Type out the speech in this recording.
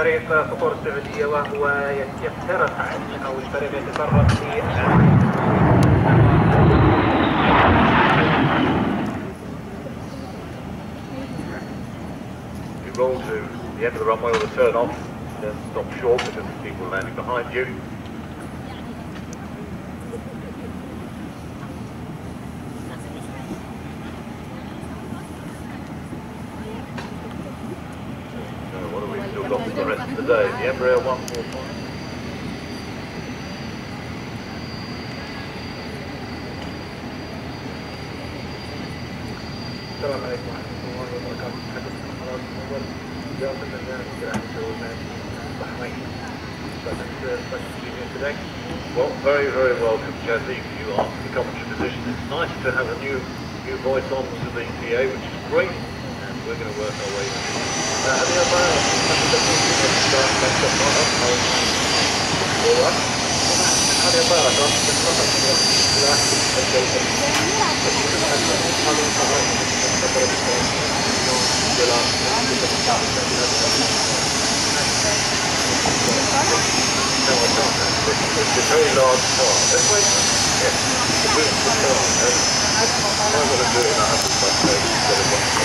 فريق فطور السعودية وهو يفترق أو الفريق يتفرق في You roll to the end of the runway or the turn off, then stop short because of people landing behind you. So what have we still got for the rest of the day? The Embraer 145. السلام عليكم ورحمة الله وبركاته. حدثنا خلاص أول إجازة البرنامج البحرين. Today. Well, very, very welcome, Jazzy. You are the commentary position. It's nice to have a new voice on to the PA, which is great, and we're going to work our way It's a very large car. This way? Yes. It's a beautiful car. I'm going to do it in 100 bucks instead of 1.